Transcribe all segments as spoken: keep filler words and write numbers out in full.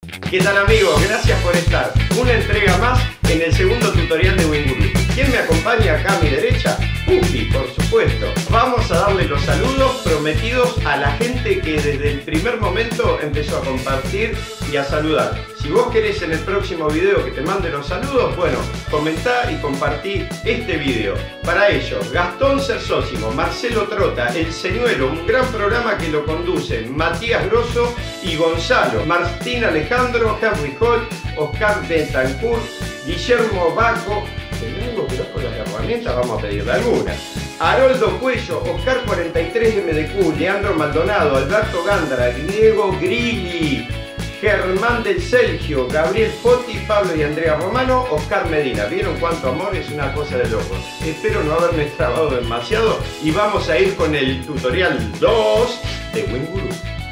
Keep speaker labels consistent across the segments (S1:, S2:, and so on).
S1: ¿Qué tal amigos? Gracias por estar. Una entrega más en el segundo tutorial de Winguru. ¿Quién me acompaña acá a mi derecha? Pupi, por supuesto. Vamos a darle los saludos prometidos a la gente que desde el primer momento empezó a compartir y a saludar. Si vos querés en el próximo video que te mande los saludos, bueno, comentá y compartí este video. Para ello, Gastón Cersósimo, Marcelo Trota, El Señuelo, un gran programa que lo conducen Matías Grosso y Gonzalo, Martín Alejandro, Henry Holt, Oscar Betancourt, Guillermo Baco. ¿Tendrá algo que ver con las herramientas? Vamos a pedirle alguna. Haroldo Cuello, Oscar cuarenta y tres M D Q, Leandro Maldonado, Alberto Gándara, Diego Grilli, Germán del Selgio, Gabriel Foti, Pablo y Andrea Romano, Oscar Medina. ¿Vieron cuánto amor? Es una cosa de locos. Espero no haberme trabado demasiado y vamos a ir con el tutorial dos de Winguru.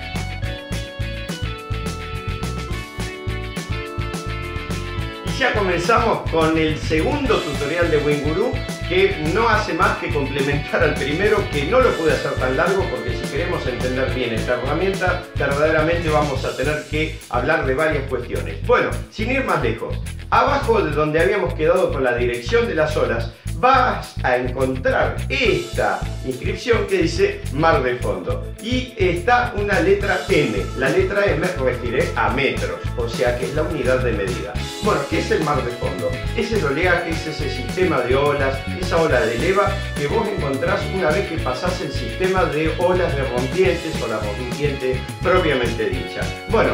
S1: Y ya comenzamos con el segundo tutorial de Winguru, que no hace más que complementar al primero, que no lo pude hacer tan largo porque si queremos entender bien esta herramienta verdaderamente vamos a tener que hablar de varias cuestiones. Bueno, sin ir más lejos, abajo de donde habíamos quedado con la dirección de las olas vas a encontrar esta inscripción que dice mar de fondo y está una letra M. La letra M refiere a metros, o sea que es la unidad de medida. Bueno, ¿qué es el mar de fondo? Es el oleaje, es ese sistema de olas, esa ola de leva que vos encontrás una vez que pasás el sistema de olas de rompientes o la rompiente propiamente dicha. Bueno,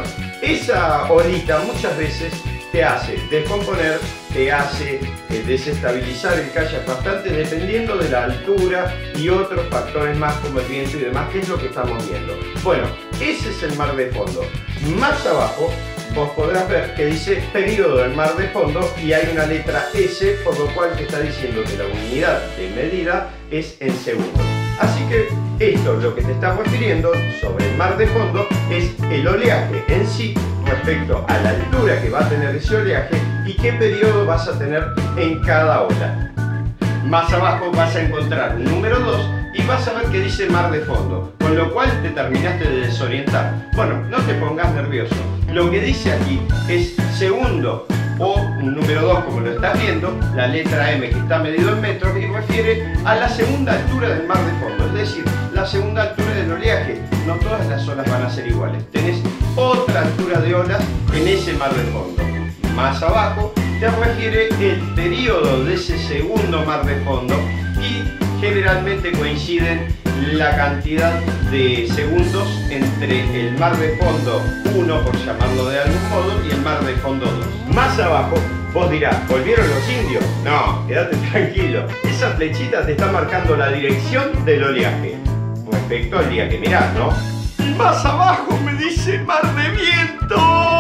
S1: esa olita muchas veces te hace descomponer, te hace eh, desestabilizar el kayak bastante dependiendo de la altura y otros factores más como el viento y demás, que es lo que estamos viendo. Bueno, ese es el mar de fondo. Más abajo vos podrás ver que dice periodo del mar de fondo y hay una letra S, por lo cual te está diciendo que la unidad de medida es en segundos. Así que esto lo que te está refiriendo sobre el mar de fondo es el oleaje en sí respecto a la altura que va a tener ese oleaje y qué periodo vas a tener en cada ola. Más abajo vas a encontrar un número dos y vas a ver que dice mar de fondo, con lo cual te terminaste de desorientar. Bueno, no te pongas nervioso. Lo que dice aquí es segundo o un número dos, como lo estás viendo, la letra M que está medido en metros y refiere a la segunda altura del mar de fondo, es decir, la segunda altura del oleaje. No todas las olas van a ser iguales, tenés otra altura de olas en ese mar de fondo. Más abajo te refiere el periodo de ese segundo mar de fondo y generalmente coinciden la cantidad de segundos entre el mar de fondo uno, por llamarlo de algún modo, y el mar de fondo dos. Más abajo vos dirás, ¿volvieron los indios? No, quédate tranquilo. Esa flechita te está marcando la dirección del oleaje respecto al día que mirás, ¿no? Y más abajo me dice mar de viento.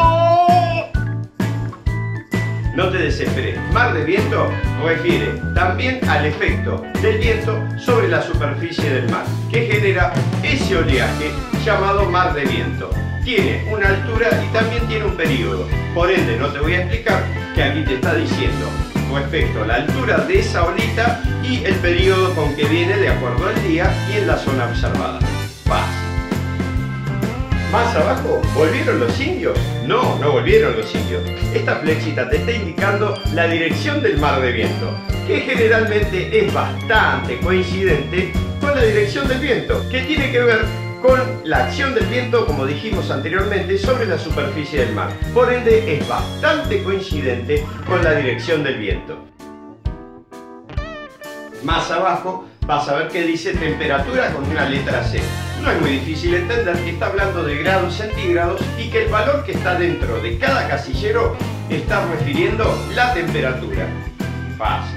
S1: No te desesperes, mar de viento refiere también al efecto del viento sobre la superficie del mar, que genera ese oleaje llamado mar de viento. Tiene una altura y también tiene un periodo. Por ende, no te voy a explicar que aquí te está diciendo respecto a la altura de esa olita y el periodo con que viene de acuerdo al día y en la zona observada. Vas. Más abajo, ¿volvieron los indios? No, no volvieron los indios. Esta flechita te está indicando la dirección del mar de viento, que generalmente es bastante coincidente con la dirección del viento, que tiene que ver con la acción del viento, como dijimos anteriormente, sobre la superficie del mar. Por ende, es bastante coincidente con la dirección del viento. Más abajo vas a ver que dice temperatura con una letra C. No es muy difícil entender que está hablando de grados centígrados y que el valor que está dentro de cada casillero está refiriendo la temperatura. Fácil.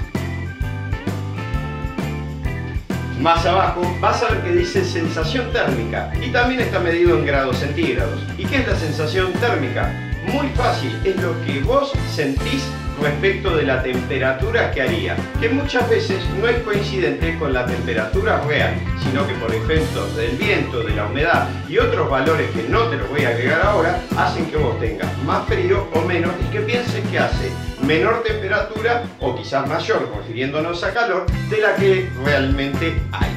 S1: Más abajo vas a ver que dice sensación térmica y también está medido en grados centígrados. ¿Y qué es la sensación térmica? Muy fácil, es lo que vos sentís respecto de la temperatura que haría, que muchas veces no es coincidente con la temperatura real, sino que por efectos del viento, de la humedad y otros valores que no te los voy a agregar ahora, hacen que vos tengas más frío o menos y que pienses que hace menor temperatura o quizás mayor, refiriéndonos a calor, de la que realmente hay.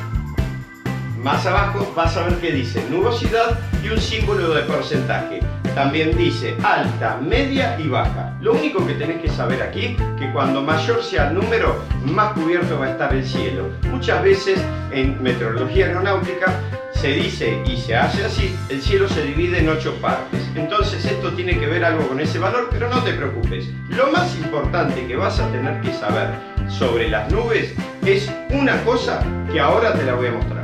S1: Más abajo vas a ver que dice nubosidad y un símbolo de porcentaje. también dice alta, media y baja. Lo único que tenés que saber aquí, que cuando mayor sea el número, más cubierto va a estar el cielo. Muchas veces en meteorología aeronáutica se dice y se hace así, el cielo se divide en ocho partes. Entonces esto tiene que ver algo con ese valor, pero no te preocupes. Lo más importante que vas a tener que saber sobre las nubes es una cosa que ahora te la voy a mostrar.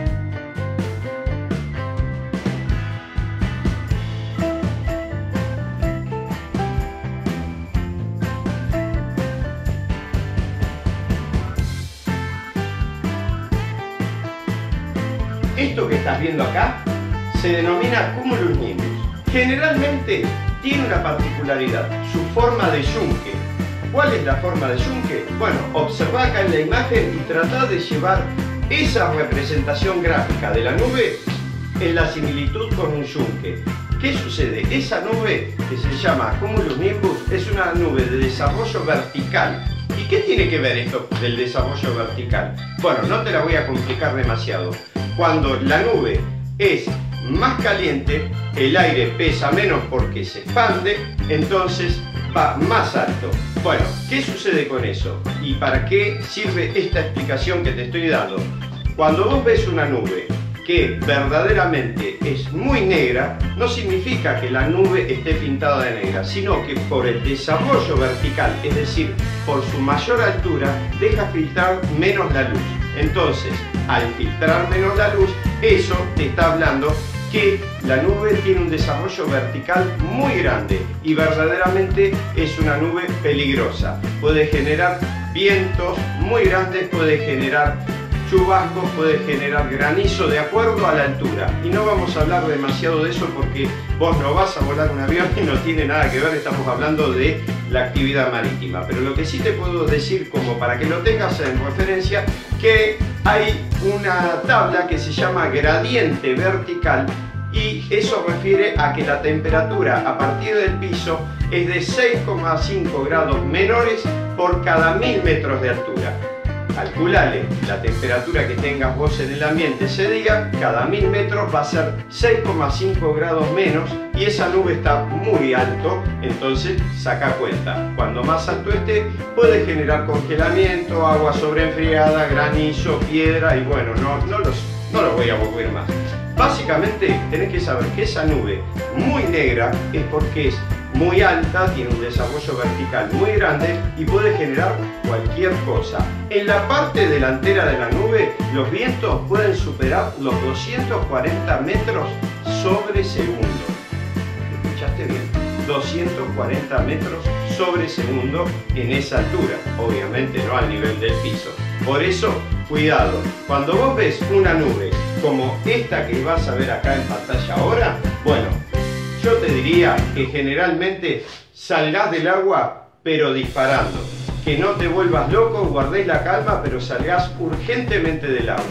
S1: Esto que estás viendo acá se denomina cumulus nimbus. Generalmente tiene una particularidad, su forma de yunque. ¿Cuál es la forma de yunque? Bueno, observa acá en la imagen y trata de llevar esa representación gráfica de la nube en la similitud con un yunque. ¿Qué sucede? Esa nube que se llama cumulus nimbus es una nube de desarrollo vertical. ¿Y qué tiene que ver esto del desarrollo vertical? Bueno, no te la voy a complicar demasiado. Cuando la nube es más caliente, el aire pesa menos porque se expande, entonces va más alto. Bueno, ¿qué sucede con eso? ¿Y para qué sirve esta explicación que te estoy dando? Cuando vos ves una nube que verdaderamente es muy negra, no significa que la nube esté pintada de negra, sino que por el desarrollo vertical, es decir, por su mayor altura, deja filtrar menos la luz. Entonces, al filtrar menos la luz, eso te está hablando que la nube tiene un desarrollo vertical muy grande y verdaderamente es una nube peligrosa. Puede generar vientos muy grandes, puede generar chubascos, puede generar granizo de acuerdo a la altura. Y no vamos a hablar demasiado de eso porque vos no vas a volar un avión y no tiene nada que ver, estamos hablando de la actividad marítima. Pero lo que sí te puedo decir, como para que lo tengas en referencia, que hay una tabla que se llama gradiente vertical y eso refiere a que la temperatura a partir del piso es de seis coma cinco grados menores por cada mil metros de altura. Calculale la temperatura que tengas vos en el ambiente ese día, cada mil metros va a ser seis coma cinco grados menos y esa nube está muy alto, entonces saca cuenta. Cuando más alto esté puede generar congelamiento, agua sobreenfriada, granizo, piedra y bueno, no, no, los, no los voy a volver más. Básicamente tenés que saber que esa nube muy negra es porque es muy alta, tiene un desarrollo vertical muy grande y puede generar cualquier cosa. En la parte delantera de la nube, los vientos pueden superar los doscientos cuarenta metros sobre segundo. ¿Escuchaste bien? doscientos cuarenta metros sobre segundo en esa altura, obviamente no al nivel del piso. Por eso, cuidado, cuando vos ves una nube como esta que vas a ver acá en pantalla ahora, bueno, yo te diría que generalmente salgas del agua pero disparando, que no te vuelvas loco, guardés la calma pero salgas urgentemente del agua.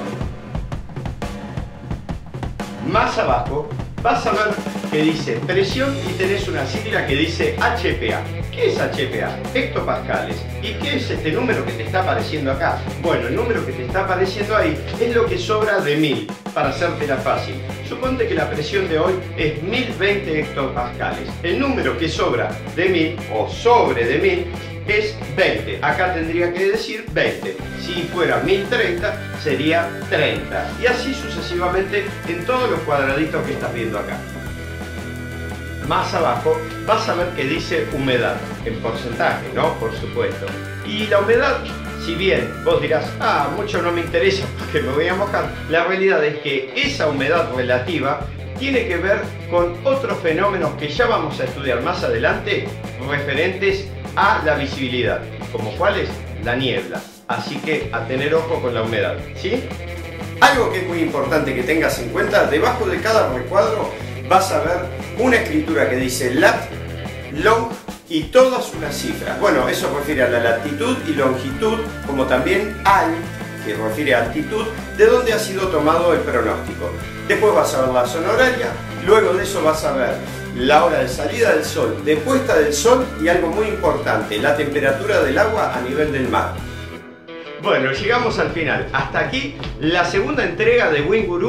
S1: Más abajo vas a ver que dice presión y tenés una sigla que dice H P A. ¿Qué es H P A? Hectopascales. ¿Y qué es este número que te está apareciendo acá? Bueno, el número que te está apareciendo ahí es lo que sobra de mil, para hacértela fácil. Suponte que la presión de hoy es mil veinte hectopascales. El número que sobra de mil o sobre de mil es veinte. Acá tendría que decir veinte. Si fuera mil treinta sería treinta. Y así sucesivamente en todos los cuadraditos que estás viendo acá. Más abajo vas a ver que dice humedad, en porcentaje, ¿no? Por supuesto. Y la humedad, si bien vos dirás, ah, mucho no me interesa porque me voy a mojar, la realidad es que esa humedad relativa tiene que ver con otros fenómenos que ya vamos a estudiar más adelante referentes a la visibilidad, como cuáles, la niebla. Así que a tener ojo con la humedad, ¿sí? Algo que es muy importante que tengas en cuenta, debajo de cada recuadro vas a ver una escritura que dice lat, long y todas unas cifras. Bueno, eso refiere a la latitud y longitud, como también al, que refiere a altitud, de donde ha sido tomado el pronóstico. Después vas a ver la zona horaria, luego de eso vas a ver la hora de salida del sol, de puesta del sol y algo muy importante, la temperatura del agua a nivel del mar. Bueno, llegamos al final. Hasta aquí la segunda entrega de WinGuru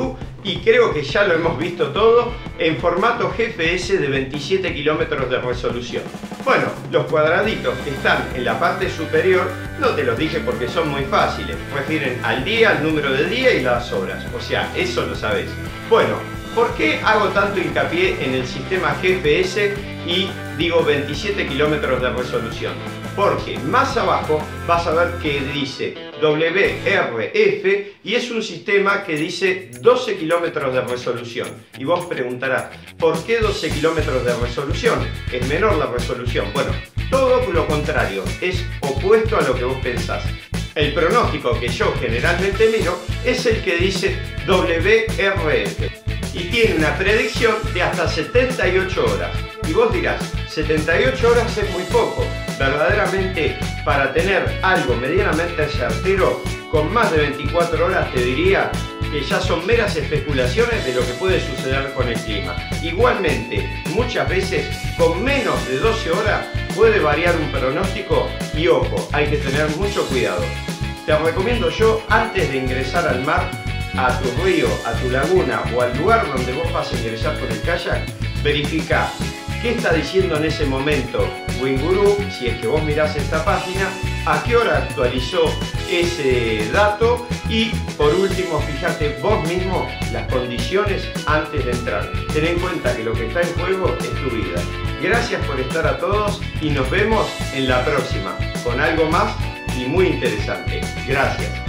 S1: y creo que ya lo hemos visto todo en formato G P S de veintisiete kilómetros de resolución. Bueno, los cuadraditos que están en la parte superior no te los dije porque son muy fáciles, refieren al día, al número de día y las horas, o sea, eso lo sabés. Bueno, ¿por qué hago tanto hincapié en el sistema G P S y digo veintisiete kilómetros de resolución? Porque más abajo vas a ver que dice W R F y es un sistema que dice doce kilómetros de resolución. Y vos preguntarás, ¿por qué doce kilómetros de resolución? Es menor la resolución. Bueno, todo lo contrario, es opuesto a lo que vos pensás. El pronóstico que yo generalmente miro es el que dice W R F y tiene una predicción de hasta setenta y ocho horas. Y vos dirás, setenta y ocho horas es muy poco. Verdaderamente, para tener algo medianamente certero, con más de veinticuatro horas te diría que ya son meras especulaciones de lo que puede suceder con el clima. Igualmente, muchas veces con menos de doce horas puede variar un pronóstico y ojo, hay que tener mucho cuidado. Te recomiendo yo, antes de ingresar al mar, a tu río, a tu laguna o al lugar donde vos vas a ingresar con el kayak, verifica qué está diciendo en ese momento WinGuru, si es que vos mirás esta página, a qué hora actualizó ese dato y por último fíjate vos mismo las condiciones antes de entrar. Ten en cuenta que lo que está en juego es tu vida. Gracias por estar a todos y nos vemos en la próxima con algo más y muy interesante. Gracias.